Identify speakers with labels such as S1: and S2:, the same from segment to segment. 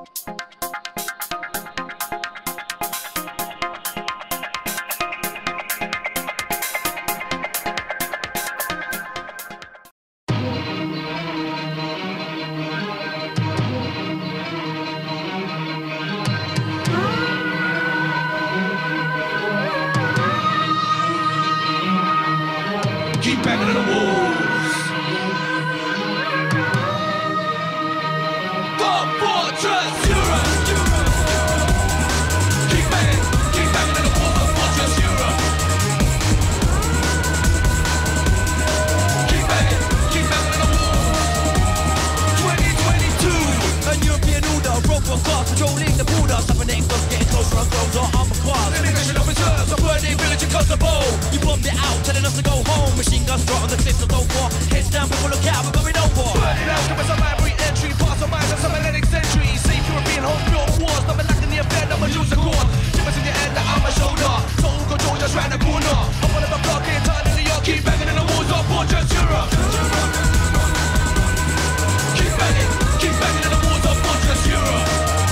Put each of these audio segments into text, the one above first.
S1: Keep banging on the walls. Fortress Europe. Keep banging on the walls of Fortress Europe. Keep banging on the walls. 2022.
S2: A European order, robot cars controlling the border. Suffocating us, getting closer and closer. Armored cars,
S1: Immigration officers, a burning village in Kosovo.
S2: you bombed it out, telling us to go home. Machine guns strut on the cliffs of Dover. Heads down, people look out, we're going over.
S1: Burning out, give us a library entry. Pass of minds of some Atlantic century. Safe European home built wars. Nothing lacking the affair, no one lose a court. Give us in your hand, on my shoulder. Total control just round the corner. I'm one of the block here, time in New York. Keep banging in the walls of Fortress Europe. Keep banging in the walls of Fortress Europe.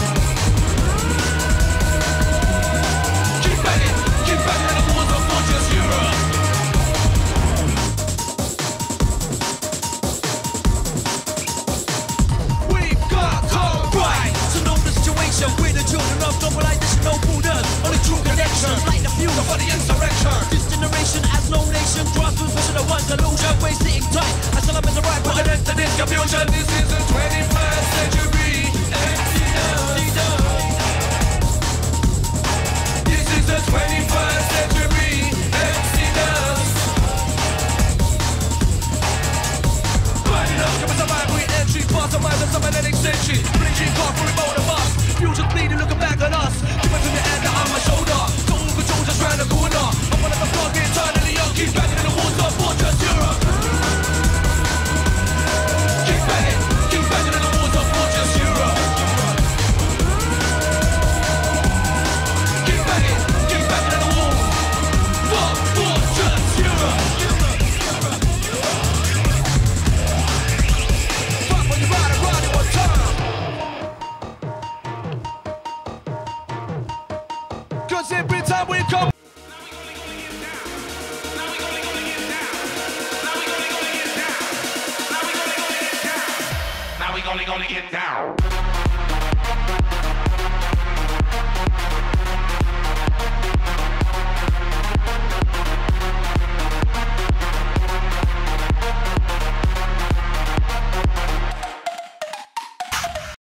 S1: Keep banging in the walls of Fortress Europe. We've got home right.
S2: So know the situation, we're the children of globalization, no borders. Only true connections, like the fuel
S1: For the insurrection.
S2: this generation has no nation. Grassroots vision of one delusion. We're sitting tight, as long as the right
S1: Put an end to this confusion. This is the 21st century. This is the 21st century. Exodus. Burning up, give us a library entry. Pass of minds of some Atlantic century. Bleaching car for remote of us. Fusion bleeding, looking back on us. Give us in your hand, on my shoulder. Total control just round the corner. I'm one of the block, getting tired of the young. Keep banging in the walls of Fortress Europe. Keep banging in the walls of Fortress Europe. Keep banging in the walls of Fortress Europe. Fuck when you ride it one time. 'Cause every time we come.
S3: Now we gonna get down.